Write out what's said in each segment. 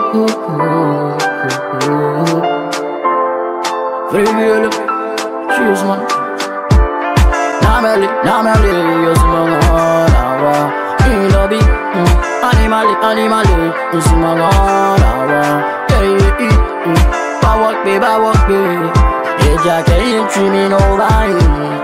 Real Juiceman. Naa Amerley, Juiceman. In lobby, animally, Juiceman. Bawak be, Eja can't treat me no line.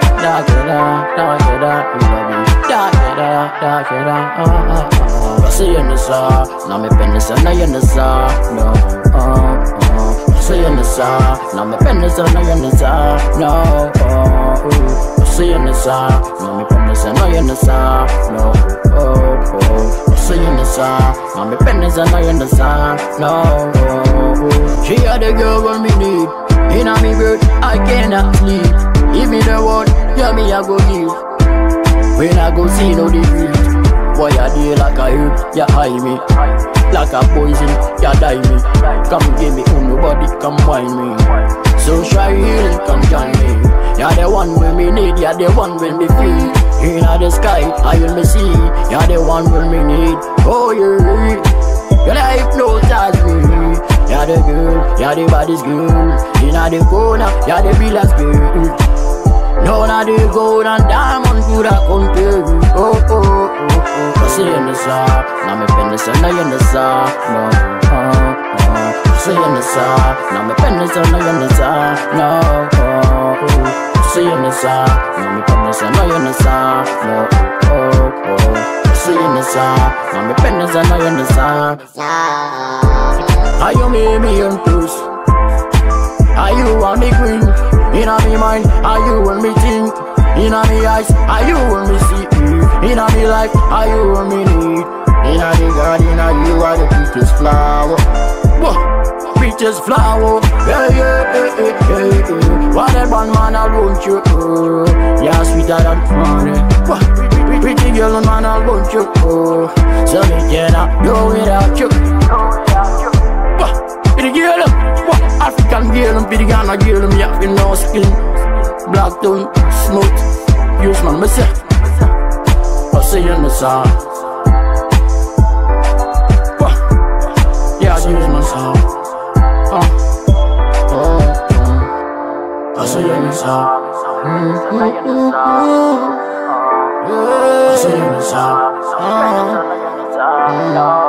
I see you in the sun, now me pen this and I in the sun. No, I see you in the sun, now me pen this and I in the sun. No, I see you in the sun, now me pen this and I in the sun. No, I see you in the sun, now me pen this and I in the sun. No, she had the girl when me need. In a me bed, I cannot sleep. Give me the word, yeah me I go give. When I go see no defeat. Boy I deal like a herb, ya high me. Like a poison, ya die me. Come give me nobody, come wine me. So try healing, come join me. You're the one when me need, you're the one when me feel. In the sky, I will me see. You're the one when me need. Oh yeah, your life no touch me. You're the girl, you're the baddest girl. In the corner, you're the realest girl. None of the gold and diamond could have compare you. I see you in the sun, now me pen this and I in the sun. No, I see you in the sun, now me pen this and I in the sun. No, I see you in the sun, now me pen this and I in the sun. No, I see you in the sun, now me pen this and I in the sun. Are you me on push? Are you on me queen? In a me mind, are you when me think? In a me eyes, are you when me see? In a me life, are you when me need? In a the garden, are you are the prettiest flower? Whoa, prettiest flower. Yeah. What a bad man, I want you. Yeah, sweeter than honey. Pretty girl, man, I want you. So me cannot do without you. Pretty girl, what African girl, pretty Ghana girl, me have no skin, black tone, smooth. Juiceman, me say, I see you in the sun. Yeah, Juiceman song. I see you in the sun. I see you in the sun.